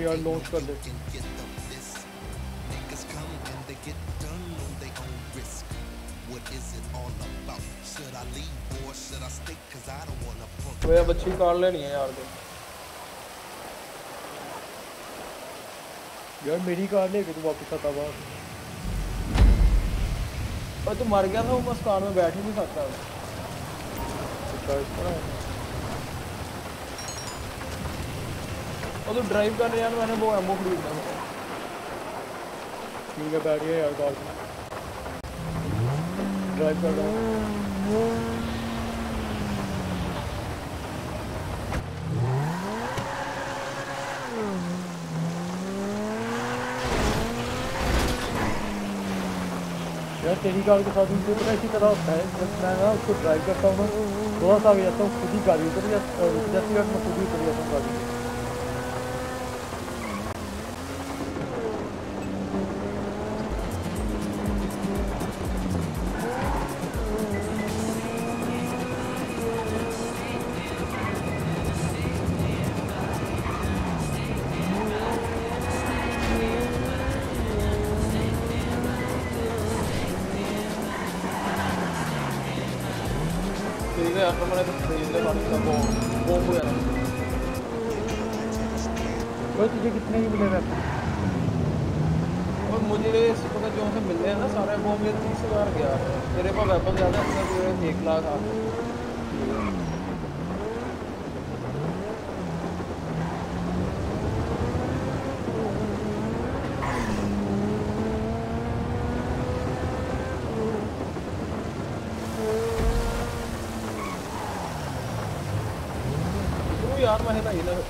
यार लॉन्च कर दे। वो अब अच्छी कार लेनी है यार। यार मेरी कार लेके तू वापस आता बाहर। और तू मर गया था, वो बस कार में बैठ ही नहीं सकता। अच्छा इस तरह है। और तू ड्राइव कर रहा है, मैंने वो एमओ खरीदना है। ठीक है बैठ गया यार कार में, ड्राइव कर रहा हूँ। यार तेरी कार के साथ मुझे पता इसी तरह होता है, जब मैं ना उसको ड्राइव करता हूँ ना, थोड़ा सा आगे जाता हूँ, खुद ही गाड़ी उतर जाती है, मैं खुद ही उतर जाता हूँ गाड़ी में। तुझे कितने ही मिले रहते हैं? और मुझे इस वक्त जो से मिलने हैं ना सारे वो मुझे 30,000 गया है। मेरे पास वेपन ज़्यादा है, तो 1 लाख आ यार। मैंने कहा ना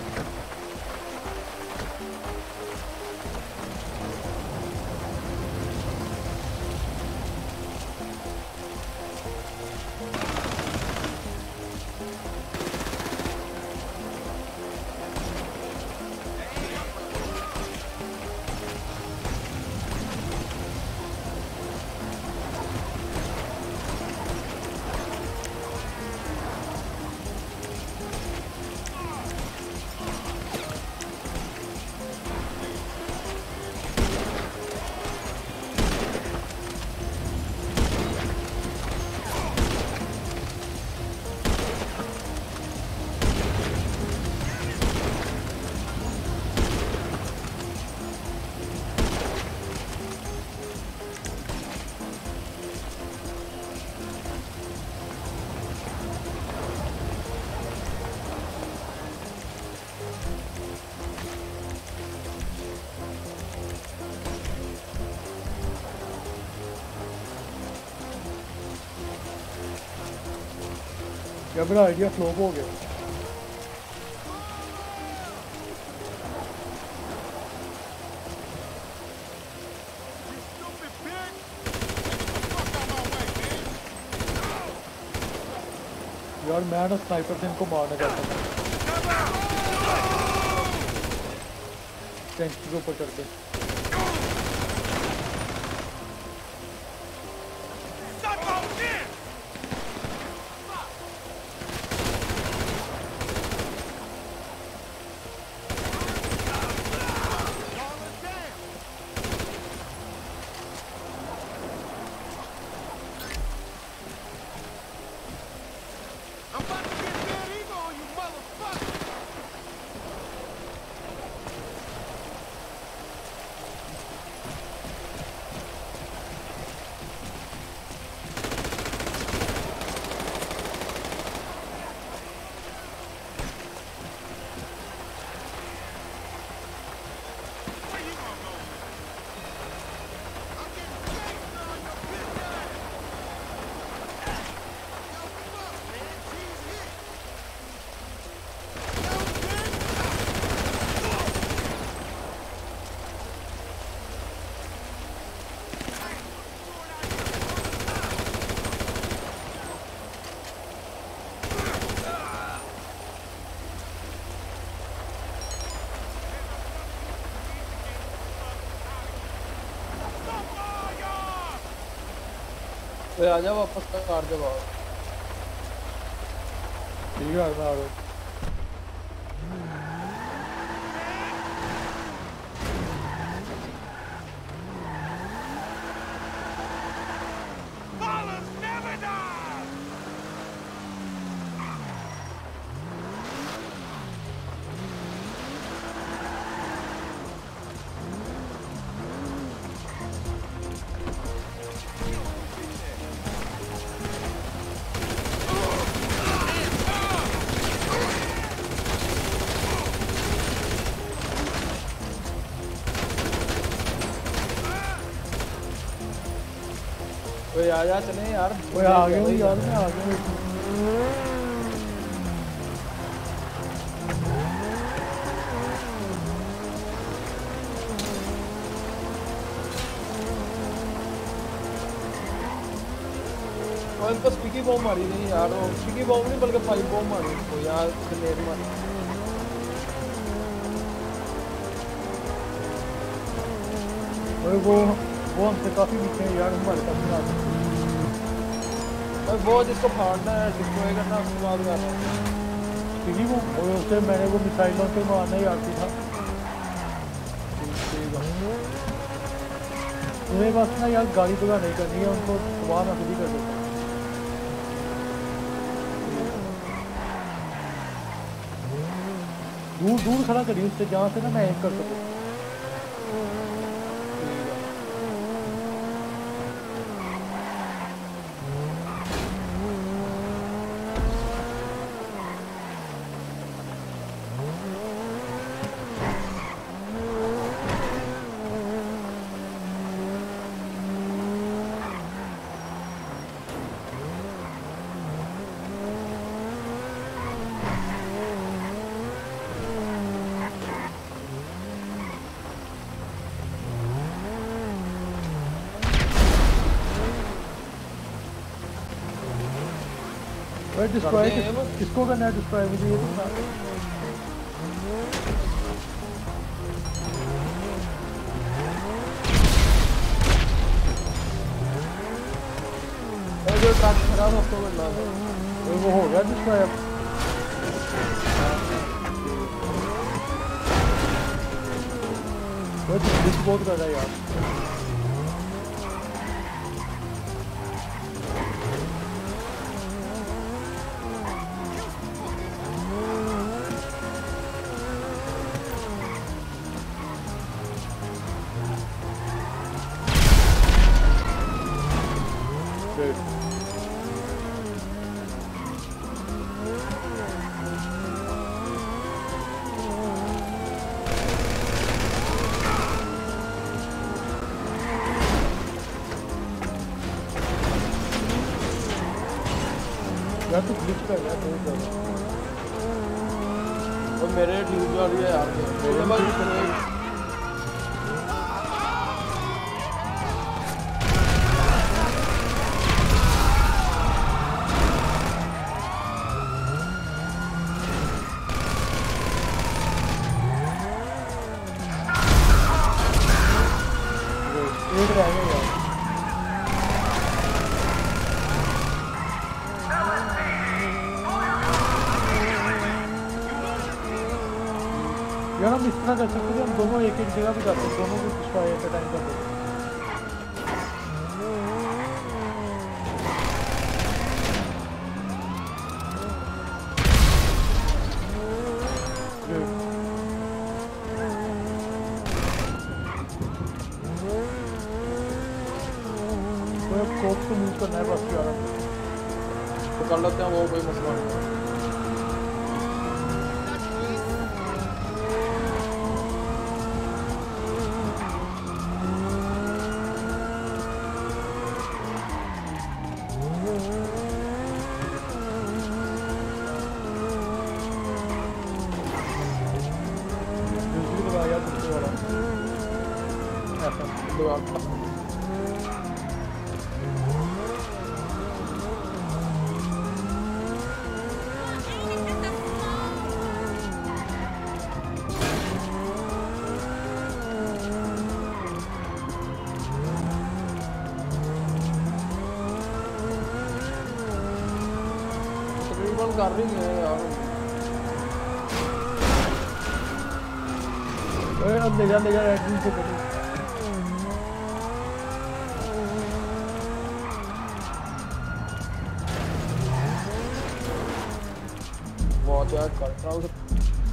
क्या मेरा आइडिया फ्लॉप हो गया? यार मैं ना स्नाइपर से इनको मारना चाहता हूँ, टैंक के ऊपर चढ़ के। तो आ जाओ वापस कार के बाद। ठीक है मैं आ रहा हूँ। ओए आ चले यार। ओए आ गया हूँ यार, मैं आ गया हूँ। और इनको स्टिकी बॉम्ब मारी नहीं यार, वो स्टिकी बॉम्ब नहीं बल्कि पाइप बॉम्ब मारी इनको यार, ग्रेनेड मारी। ओए वो हमसे काफी पीछे है यार, हमारे पास नहीं आ सकते। और वो जिसको फाड़ना है, डिस्ट्रॉय करना, उसके बाद करना ठीक है वो, और उससे मैंने वो मिसाइल लॉन्चर मारना ही आती था। मेरे पास ना यार गाड़ी भगा नहीं करनी है, उनको सुबह मैं खुद ही कर देता हूँ। दूर दूर खड़ा करिए उससे, जहाँ से ना मैं एम कर सकूँ। डिस्ट्रॉय किसको करना है? डिस्ट्रॉय मुझे ये तो बता। जो ट्रक खराब है उसको करना है। वो हो गया डिस्ट्रॉय अब। वो तो बहुत कर रहा है यार। यार तो ग्लिच कर रहा है बहुत ज़्यादा। और मेरे ड्यूज आ रही है यार, मेरे पास एक रह गया यार। यार हम इस तरह कर सकते हैं, हम दोनों एक एक जगह पे जाते हैं, दोनों को डिस्ट्रॉय एट अ टाइम कर देते हैं। कोप को मूव करना है बस यार, तो कर लेते हैं, वो कोई मसला नहीं। कर रही है यार, ले जा एडमिन से करो। वो चेक करता हूँ।